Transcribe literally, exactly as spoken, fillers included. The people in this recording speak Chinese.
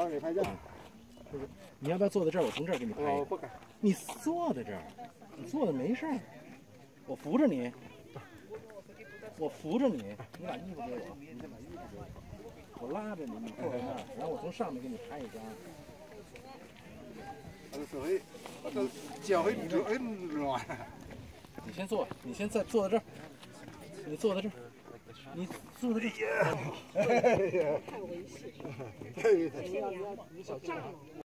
帮你拍照。 你要不要坐在这儿？我从这儿给你拍。 我不敢。 你坐在这儿，你坐的没事儿。我扶着你，我扶着你，你把衣服给我，你先把衣服给我，我拉着你，你坐在那儿，然后我从上面给你拍一张。 我的手会，我的脚会很软。 你先坐，你先再坐在这儿，你坐在这儿，你坐在这儿。 哎呀，太危险！太危险！ 你要你要你小心。